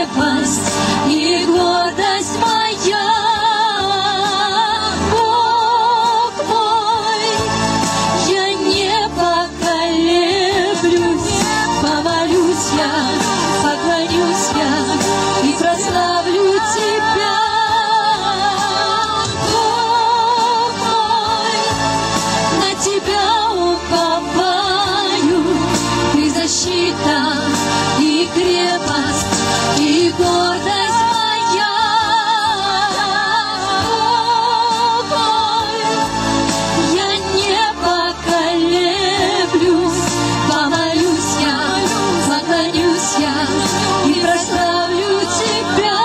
крепость и гордость моя. Бог мой, я не поколеблюсь, помолюсь я, поклонюсь я и прославлю Тебя. Бог мой, на Тебя уповаю, Ты защита и крепость и гордость моя. Бог мой, я не поколеблюсь, помолюсь я, поклонюсь я и прославлю Тебя.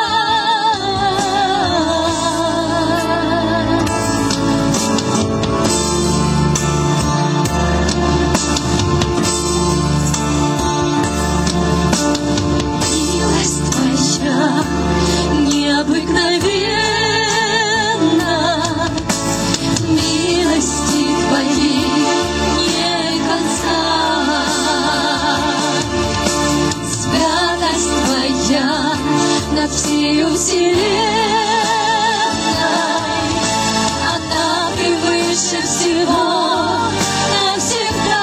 Милость Твоя необыкновенна, милости Твоей нет конца. Святость Твоя над всею вселенной, она превыше всего навсегда.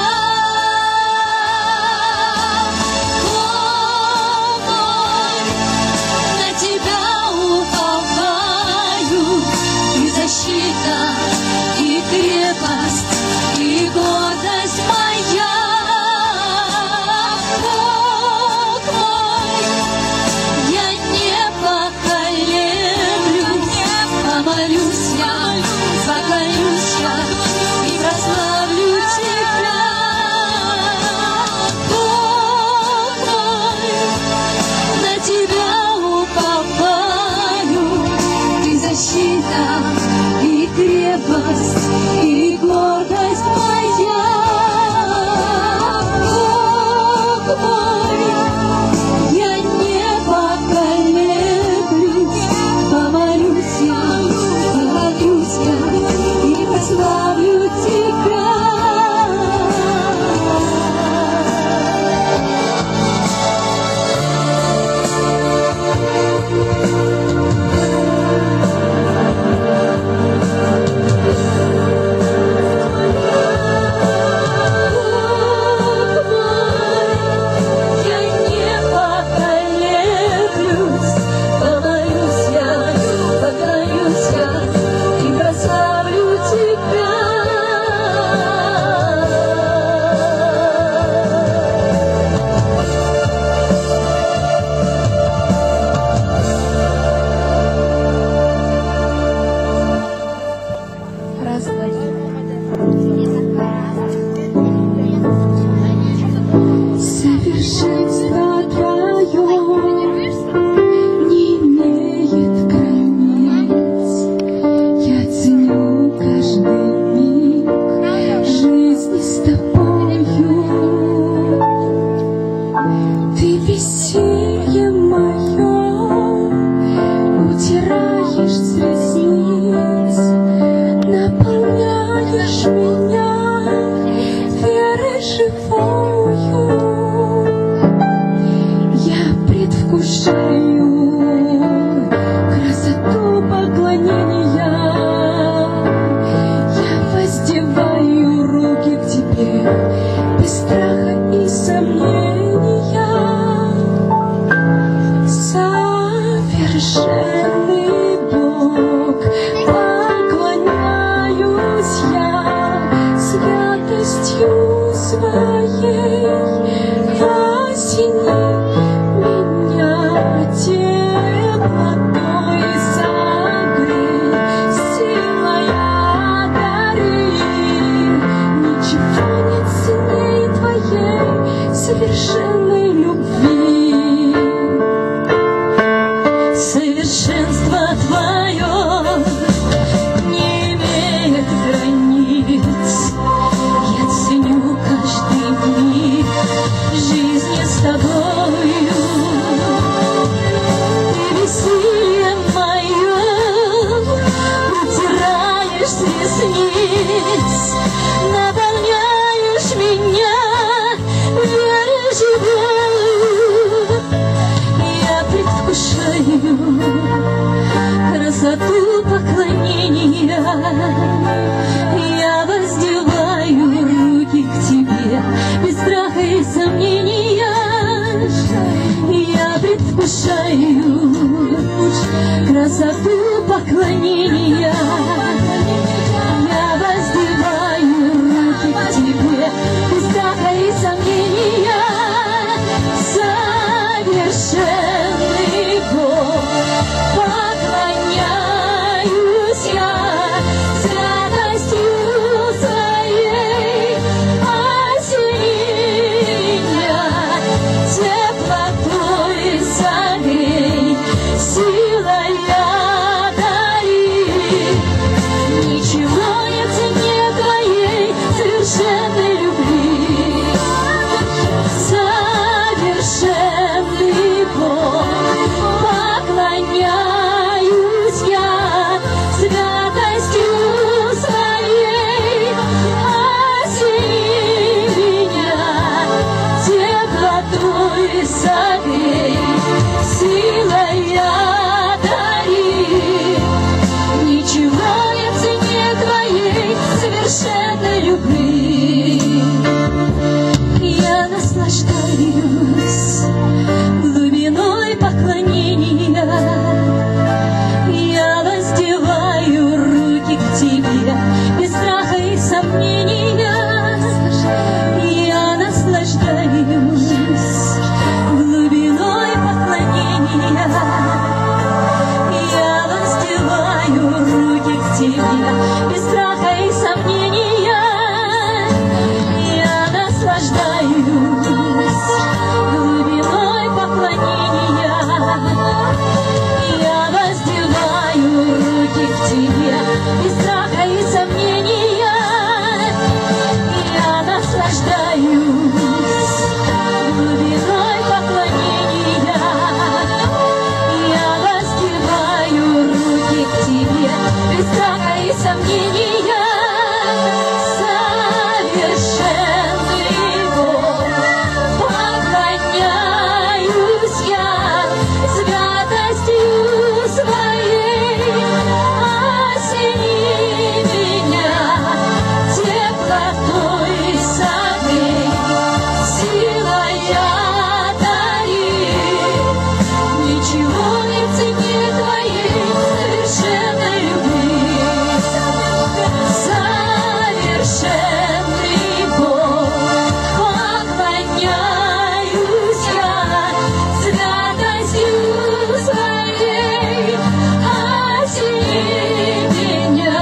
Бог мой, на Тебя уповаю, Ты защита и крепость и гордость моя. Бог мой, я не поколеблюсь, помолюсь я, поклонюсь я и прославлю Тебя. Бог мой, на Тебя уповаю, Ты защита и крепость и гордость моя. Бог мой, я не поколеблюсь, помолюсь я, поклонюсь я и прославлю Тебя. Я не поколеблюсь, помолюсь я, поклонюсь я и прославлю Тебя. Совершенство Твое не имеет границ. Я ценю каждый миг жизни с Тобою. Ты веселье мое утираешь с ресниц, наполняешь меня верой живою. Я предвкушаю красоту поклонения. Я воздеваю руки к Тебе без страха и сомнения. Совершенный Бог, поклоняюсь я святостью Своей. Осени меня теплотой согрей, силой одари. Ничего нет ценней Твоей совершенной любви. Совершенство Твое не имеет границ. Я ценю каждый миг жизни с Тобою. Ты веселье мое утираешь с ресниц, наполняешь меня верой живой. Я предвкушаю красоту поклонения. Я воздеваю руки к тебе, без страха и сомнения. Совершенный Бог, поклоняюсь я святостью своей. Осени меня теплотой согрей, силой одари. Ничего не ценнее твоей совершенной любви. Совершенный Бог, поклоняюсь я святостью своей. Осени меня теплотой согрей, силой одари. Ничего не ценнее твоей совершенной любви. Я наслаждаюсь глубиной поклонения. Я воздеваю руки к тебе, без страха и сомнения. Я наслаждаюсь глубиной поклонения. Я воздеваю руки к тебе, без страха и сомнения. Я наслаждаюсь глубиной поклонения. Я воздеваю руки к тебе, без страха и сомнения. Я наслаждаюсь глубиной поклонения. Я воздеваю руки к тебе, без страха и сомнения. Совершенный Бог, поклоняюсь я святостью своей. Осени меня теплотой согрей, силой одари. Ничего не ценнее твоей совершенной любви. Совершенный Бог, поклоняюсь я святостью своей. Осени меня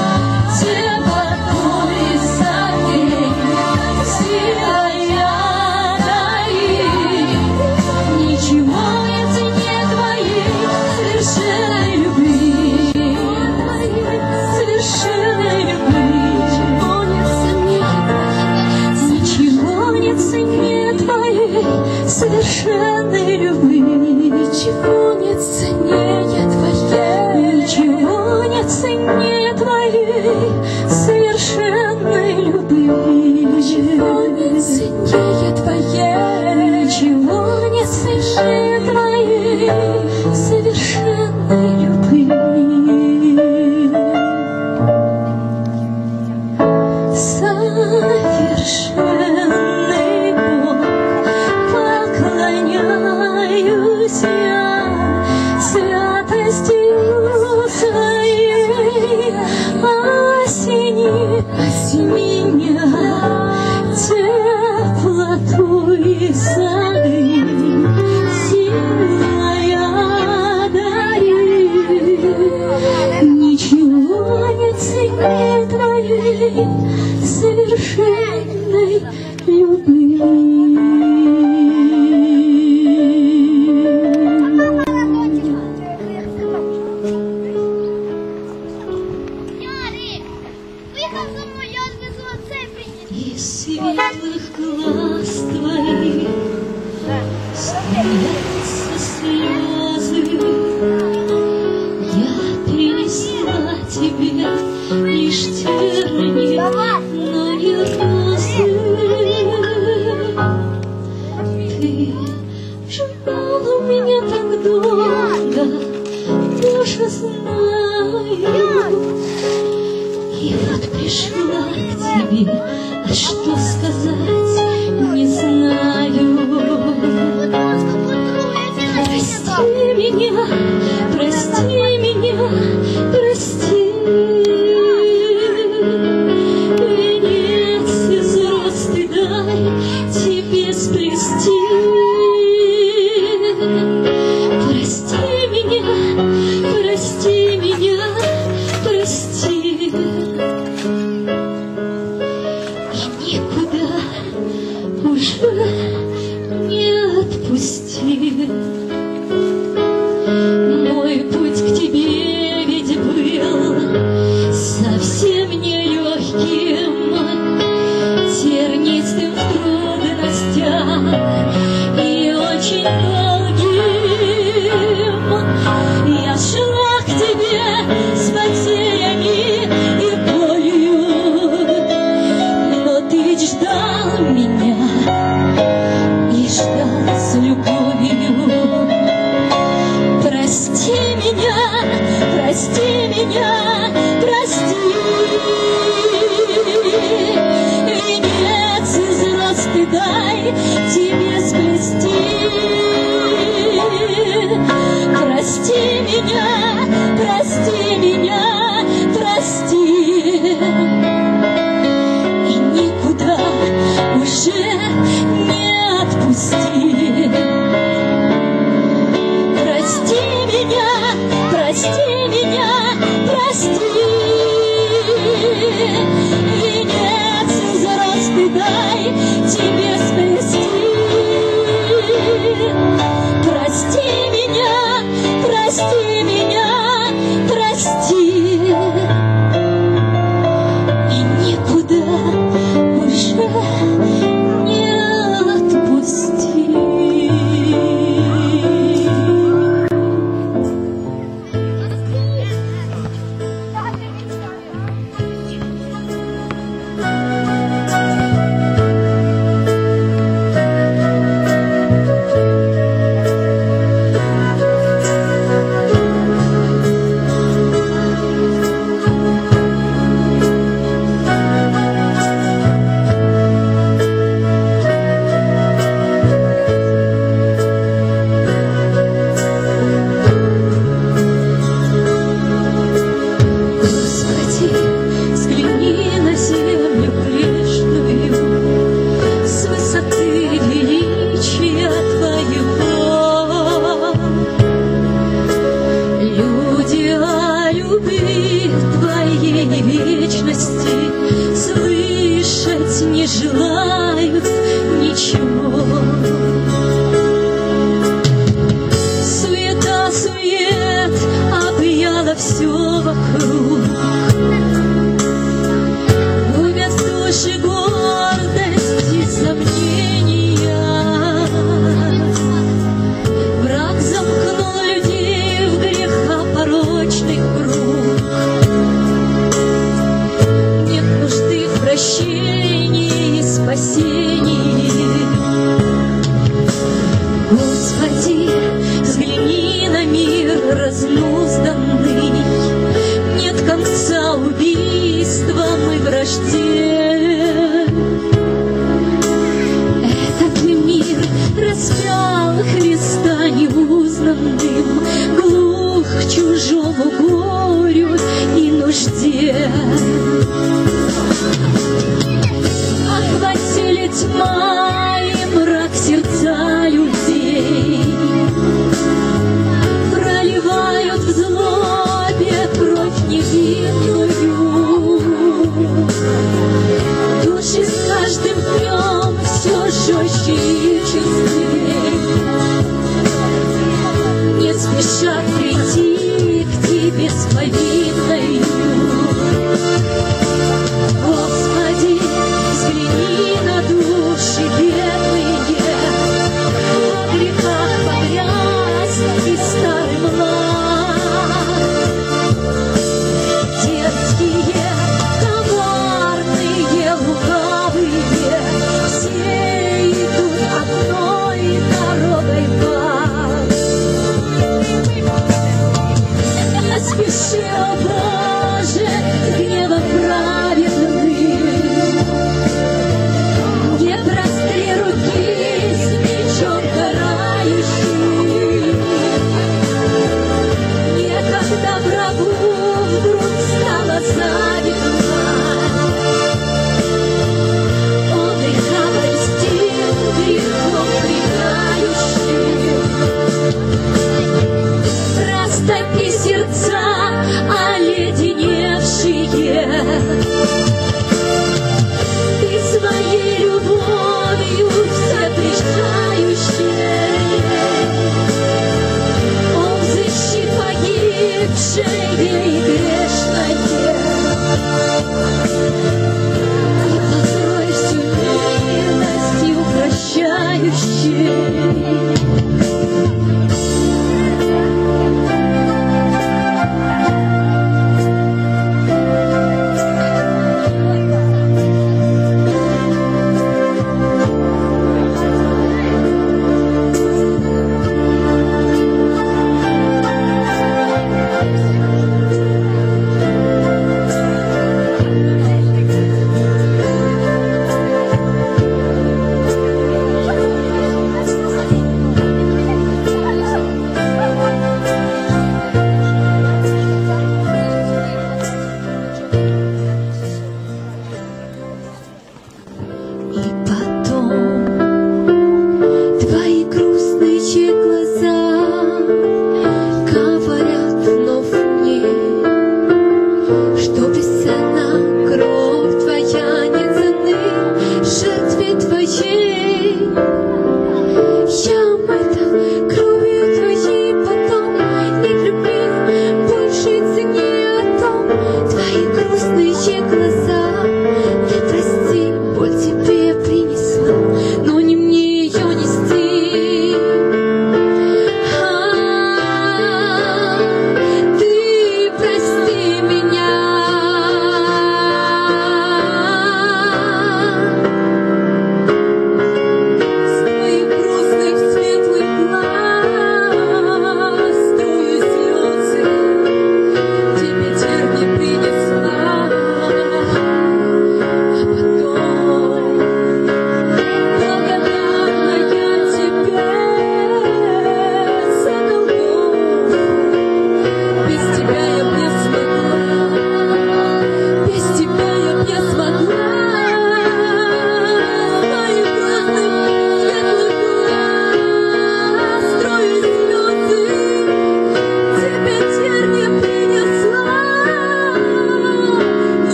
теплотой согрей, силой одари. Ничего не ценнее твоей совершенной любви. Совершенной любви. Ничего не ценнее твоей совершенной любви. Ничего не ценнее твоей. Ничего не ценнее твоей совершенной любви. Ничего не ценнее твоей. Ничего не ценнее твоей совершенной любви. Совершенный Бог, поклоняюсь я святостью своей. Осени меня теплотой согрей, силой одари. Ничего не ценнее твоей совершенной любви. Из светлых глаз твоих струятся слезы. Я принесла тебе лишь терни, но не розы. Ты ждал у меня так долго, Боже, знаю. И вот пришла к тебе, а что сказать не знаю. Прости меня, прости. прости меня, прости. Венец из роз ты дай тебе сплести. Прости меня, прости меня, прости. И никуда уже не отпусти. Прости меня, прости. Венец из роз ты дай тебе сплести. Прости меня, прости. И никуда уже не отпусти. Слышать не желают ничего. Суета-сует объяла все вокруг. Губят в душе гордость и сомнения. Враг замкнул людей в грехопорочный круг. Прощении и спасении. Господи, взгляни на мир разнузданный. Нет конца убийствам и вражде. Этот мир распял Христа неузнанным, глух к чужому горю и нужде. Охватили тьма и мрак сердца людей, проливают в злобе кровь невинную. Души с каждым днем все жестче и честней, не спешат прийти к тебе с повинною. Господи, взгляни на души бедные, во грехах погряз и старый млад. Дерзкие, коварные, лукавые, все идут одной дорогой в ад.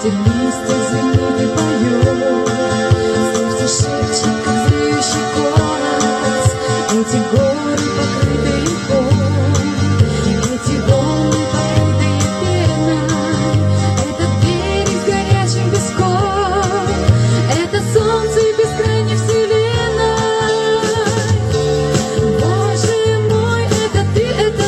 Ветер листья земли поет, сердце шепчет, как зреющий голос. Эти горы покрыты льдом, эти волны покрытые пеной. Этот берег с горячим песком, это солнце бескрайней вселенной. Боже мой, это ты,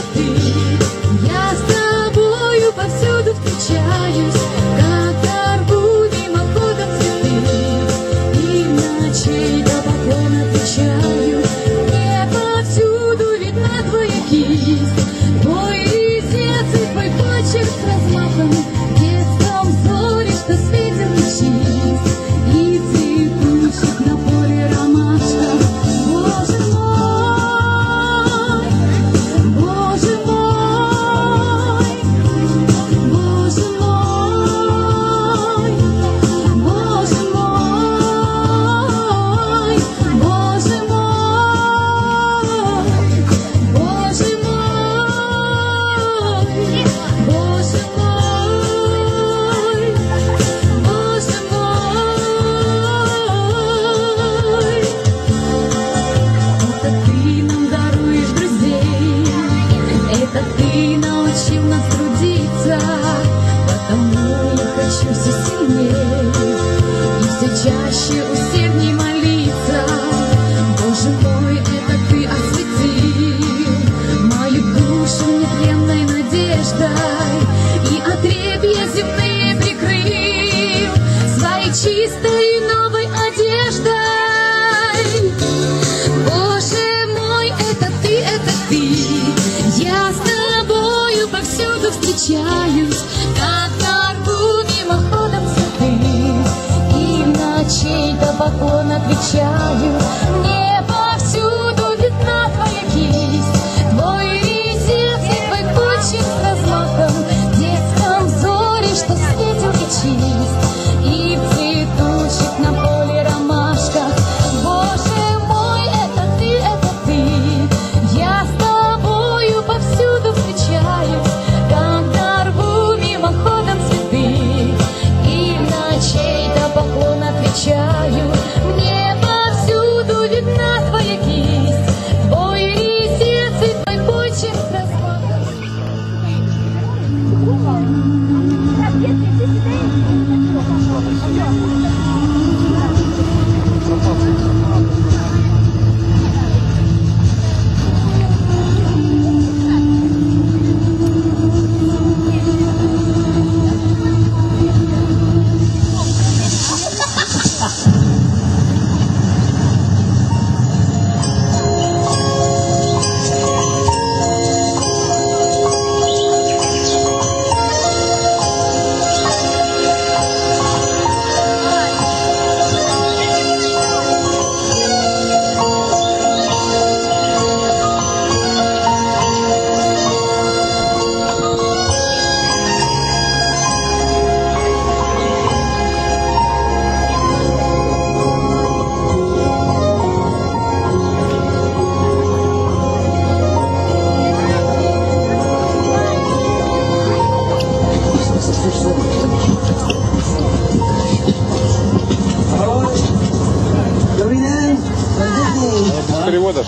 я с тобою повсюду встречаюсь, когда рву мимоходом цветы, и в ночей до поклон отвечаю. Мне повсюду видна твоя кисть, твой резец и твой почерк с размахом, в детском взоре, что светил лучист, и цветущих на поле ромашка. Боже мой, Боже мой, Боже мой, Боже мой, Боже мой, Боже мой, Боже мой, Боже мой. Это ты нам даруешь друзей, это ты научил нас трудиться, потому я хочу все сильнее и все чаще усердней молиться. Боже мой, это ты осветил мою душу нетленной надеждой и отребья земные прикрыл своей чистой новой одеждой. Боже мой, это ты, я с тобою повсюду встречаюсь, когда рву мимоходом цветы, и в ночей до поклон отвечаю. Мне повсюду видна твоя кисть, твой резец и твой почерк с размахом, в детском взоре, что светил и чист, и в цветущих на поле ромашках. Боже мой, это ты, я с тобою повсюду встречаюсь, когда рву мимоходом цветы, и в ночей до поклон отвечаю. Мне повсюду видна твоя кисть, твой резец и твой почерк с размахом. Переводишь?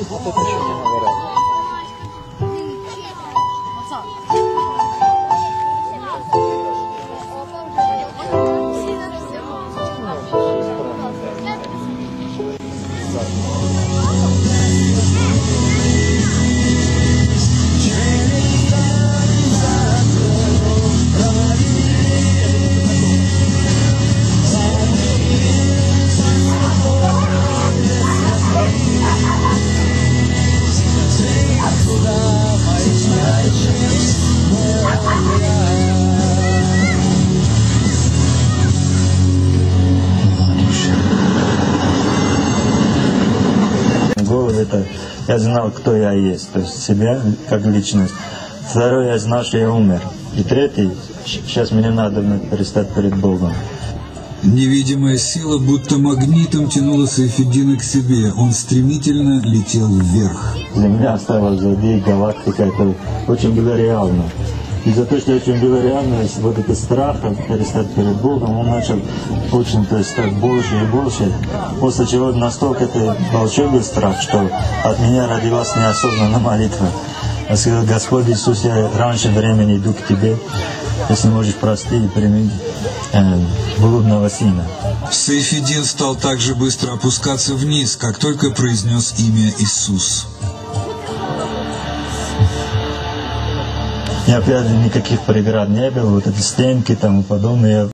Это я знал, кто я есть, то есть себя как личность. Второй, я знал, что я умер. И третий, сейчас мне надо предстать перед Богом. Невидимая сила будто магнитом тянула Сайфетдина к себе. Он стремительно летел вверх. Земля осталась позади, галактика, это очень было реально. И за то, что очень была реальность, вот это страха перестать перед Богом, он начал очень, то есть, так больше и больше. После чего настолько это большой был страх, что от меня родилась неосознанная молитва. Я сказал: Господь Иисус, я раньше времени иду к Тебе, если можешь прости и прими блудного сына. Сайфеддин стал так же быстро опускаться вниз, как только произнес имя Иисус. И опять никаких преград не было, вот эти стенки и тому подобное.